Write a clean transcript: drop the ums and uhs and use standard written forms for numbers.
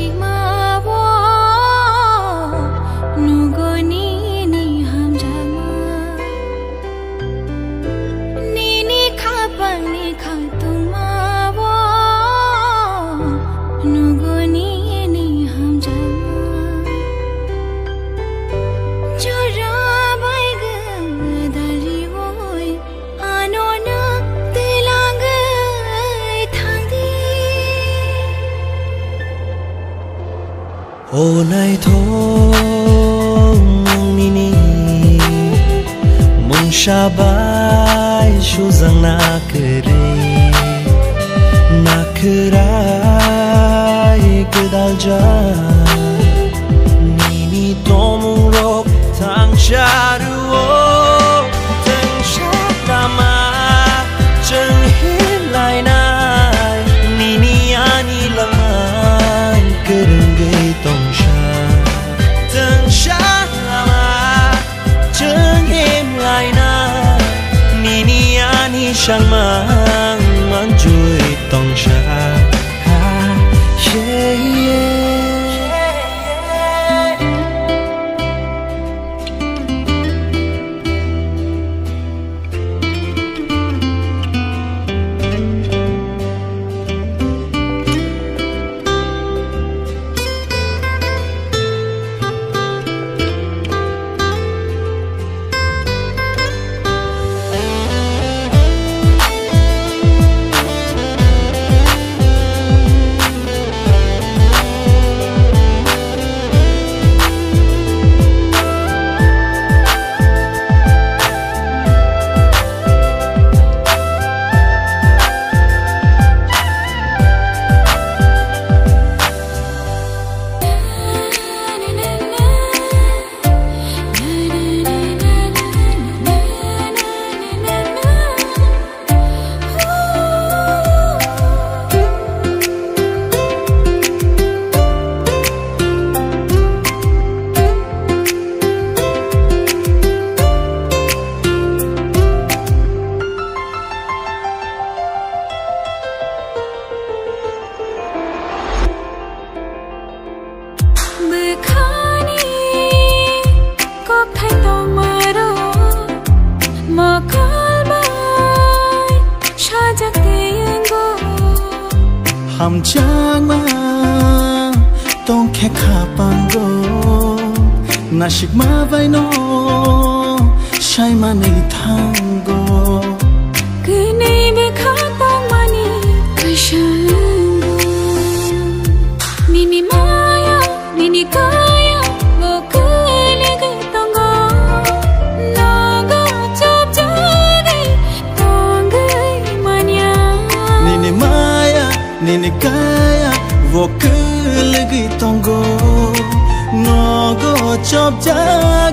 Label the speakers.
Speaker 1: Ô này thôi nini mong shabai shu zang na krai kedal ja nini tomung rok thang sharu thang shatama chang hin lai nai nini ani lang kereng gay tong sang mang mang chui tong sha ham chang ma tong khe kha pango nashik ma vai no shai ma nei thango
Speaker 2: kene be kha tong mani kashango nini maya nini kaya go kale ge tongo naga chap jage tong manya
Speaker 1: nini maya nini kaya vô cứ lấy cái tongo nó có chóp trái